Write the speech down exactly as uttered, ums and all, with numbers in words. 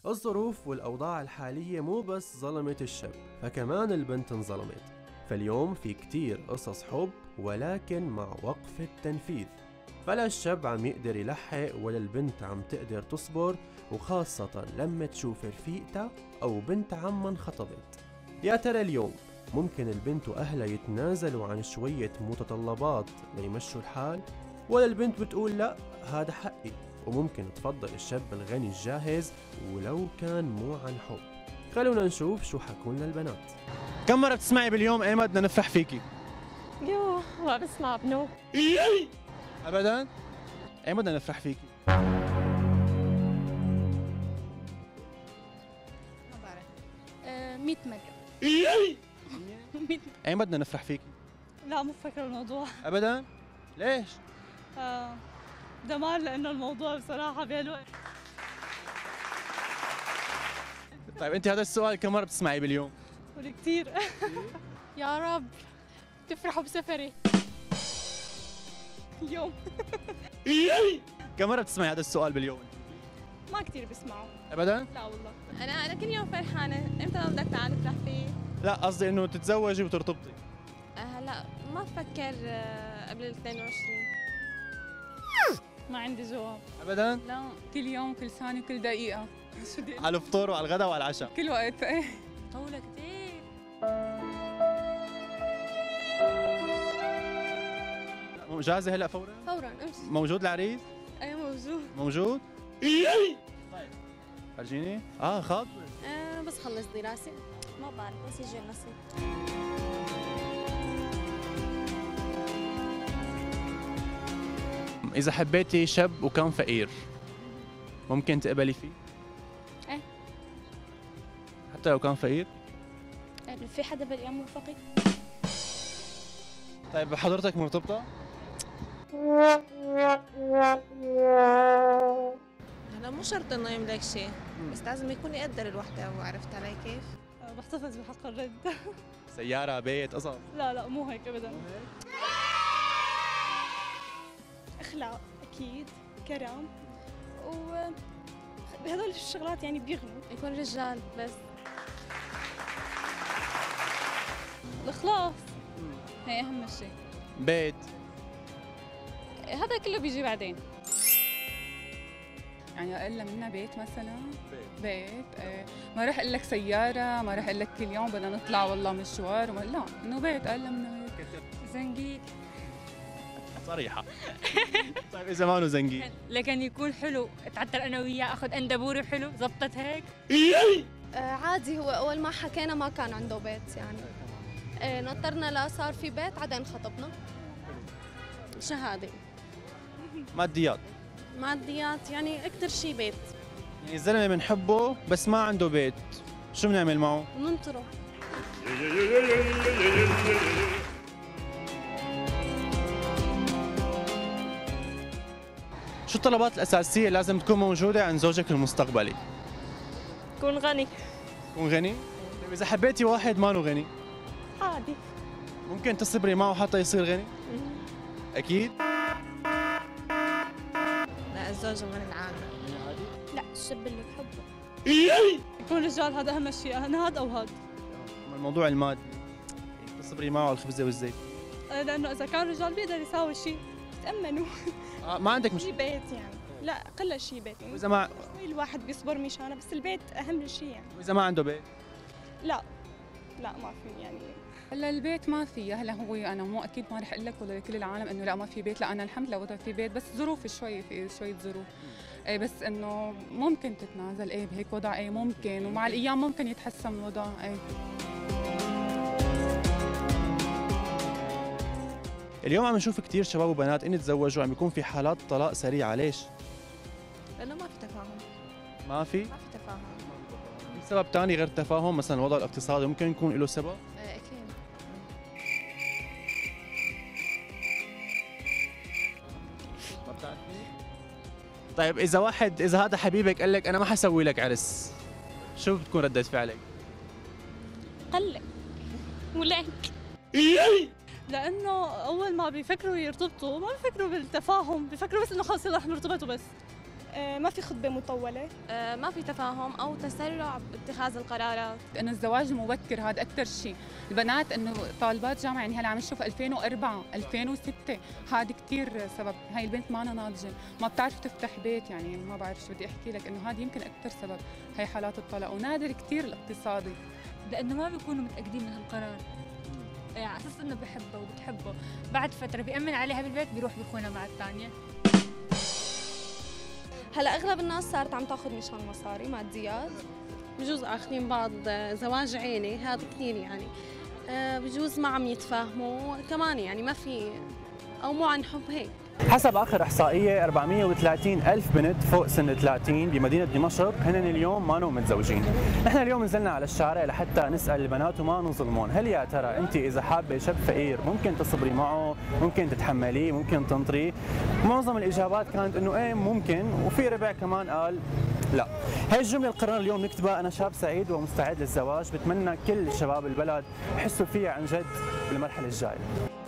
الظروف والأوضاع الحالية مو بس ظلمت الشاب، فكمان البنت انظلمت. فاليوم في كتير قصص حب ولكن مع وقف التنفيذ، فلا الشاب عم يقدر يلحق ولا البنت عم تقدر تصبر، وخاصة لما تشوف رفيقتها أو بنت عمها انخطبت. يا ترى اليوم ممكن البنت وأهلها يتنازلوا عن شوية متطلبات ليمشوا الحال، ولا البنت بتقول لا هذا حقي، وممكن تفضل الشاب الغني الجاهز ولو كان مو عن حب؟ خلونا نشوف شو حكون للبنات. كم مرة بتسمعي باليوم ايمت بدنا نفرح فيكي؟ يوه ما بسمع بنو ابدا؟ ايمت بدنا نفرح فيكي؟ ما بعرف. آه مية مرة. ايمت بدنا نفرح فيكي؟ لا مو فاكرة الموضوع. ابدا؟ ليش؟ آه دمار لأنه الموضوع بصراحة بهالوقت. طيب انت هذا السؤال كم مرة بتسمعيه باليوم؟ كثير. يا رب تفرحوا بسفري. اليوم. كم مرة بتسمعي هذا السؤال باليوم؟ ما كثير بسمعه. ابدا؟ لا والله. انا انا كل يوم فرحانه، امتى بدك تعال نفرح فيه؟ لا قصدي انه تتزوجي وترتبطي. آه هلا ما بفكر آه قبل ال اثنين وعشرين. ما عندي جواب. ابدا؟ لا كل يوم كل ثانية كل دقيقة. شو بدي على الفطور وعلى الغداء وعلى العشاء. كل وقت. ايه طولة كثير. جاهزة هلا فورا؟ فورا امشي. موجود العريس؟ ايه موجود. موجود؟ طيب فرجيني. اه خاطبة. آه بس خلص دراسة. ما بعرف بس يجي النصيب. إذا حبيتي شاب وكان فقير ممكن تقبلي فيه؟ ايه. حتى لو كان فقير؟ إيه في حدا بالأيام موفقي؟ طيب حضرتك مرتبطة؟ هلا مو شرط انه يملك شيء، بس لازم يكون يقدر الوحدة، وعرفت علي كيف؟ آه بحتفظ بحق الرد. سيارة، بيت، قصص؟ لا لا مو هيك أبدا. أخلاق أكيد، كرم، و بهذول الشغلات يعني بيغنوا. يكون رجال بس. الإخلاص هي أهم شيء. بيت؟ هذا كله بيجي بعدين. يعني اقل منها بيت مثلا. بيت بيت آه. ما راح اقول لك سياره، ما راح اقول لك كل يوم بدنا نطلع والله مشوار، لا انه بيت اقل منها هيك. زنقيق. صريحه. طيب اذا ما انه زنقيق لكن يكون حلو، اتعتر انا وياه اخذ اندبوري حلو، زبطت هيك. آه عادي، هو اول ما حكينا ما كان عنده بيت يعني. آه نطرنا لا صار في بيت عدين خطبنا. شهاده. ماديات؟ ماديات يعني اكثر شيء بيت. يعني الزلمه بنحبه بس ما عنده بيت، شو بنعمل معه؟ ننطره. شو الطلبات الاساسيه اللي لازم تكون موجوده عند زوجك المستقبلي؟ كون غني. يكون غني؟ طيب اذا حبيتي واحد ما له غني؟ عادي. ممكن تصبري معه حتى يصير غني؟ اكيد؟ لا الزوج غني العالم. لا الشاب اللي بحبه. يكون رجال، هذا أهم شيء، أنا هذا أو هذا. الموضوع المادي تصبري معه على الخبزه والزيت. لأنه إذا كان رجال بيقدر يساوي شيء، تأمنوا. آه ما عندك مشكله. شيء بيت يعني، لا قل شيء بيت يعني. واذا ما شوي الواحد بيصبر مشانه، بس البيت أهم شيء يعني. واذا ما عنده بيت؟ لا لا ما في يعني. هلا البيت ما في، هلا هو انا مو اكيد ما رح اقول لك ولا لكل العالم انه لا ما في بيت، لا انا الحمد لله وضع في بيت، بس ظروف شوي، في شويه ظروف. ايه بس انه ممكن تتنازل ايه بهيك وضع، ايه ممكن، ومع الايام ممكن يتحسن الوضع. ايه اليوم عم نشوف كثير شباب وبنات ان تزوجوا عم بيكون في حالات طلاق سريعه، ليش؟ لانه ما في تفاهم. ما في؟ ما في تفاهم. في سبب ثاني غير التفاهم، مثلا الوضع الاقتصادي ممكن يكون له سبب؟ ايه اكيد. ما بتعرفي؟ طيب اذا واحد، اذا هذا حبيبك قال لك انا ما حسوي لك عرس، شو بتكون ردة فعلك؟ قلق ولك. لانه اول ما بيفكروا يرتبطوا ما بيفكروا بالتفاهم، بيفكروا بس انه خلص رح نرتبط وبس. ما في خطبة مطولة، ما في تفاهم أو تسرع باتخاذ القرارات. انه الزواج مبكر هذا اكثر شيء، البنات انه طالبات جامعه يعني هلا عم نشوف ألفين وأربعة ألفين وستة، هذا كثير سبب. هاي البنت ما ناضجه، ما بتعرف تفتح بيت، يعني ما بعرف شو بدي احكي لك، انه هذا يمكن اكثر سبب هي حالات الطلاق، ونادر كثير الاقتصادي لانه ما بيكونوا متاكدين من هالقرار، يعني على اساس انه بحبه وبتحبه، بعد فتره بيامن عليها بالبيت بيروح بيخونها مع الثانيه. هلا اغلب الناس صارت عم تاخذ مشان مصاري ماديات، بجوز اخذين بعض زواج عيني، هذا كثير يعني بجوز ما عم يتفاهموا كمان، يعني ما في او مو عن حب هيك. حسب آخر إحصائية أربعمئة وثلاثين ألف بنت فوق سن ثلاثين بمدينة دمشق هن اليوم ما نو متزوجين. نحن اليوم نزلنا على الشارع لحتى نسأل البنات وما نظلمون، هل يا ترى أنت إذا حابة شاب فقير ممكن تصبري معه، ممكن تتحمليه، ممكن تنطريه؟ معظم الإجابات كانت إنه إيه ممكن، وفي ربع كمان قال لا. هي الجملة اللي قررنا اليوم نكتبها، أنا شاب سعيد ومستعد للزواج، بتمنى كل شباب البلد يحسوا فيها عن جد بالمرحلة الجاية.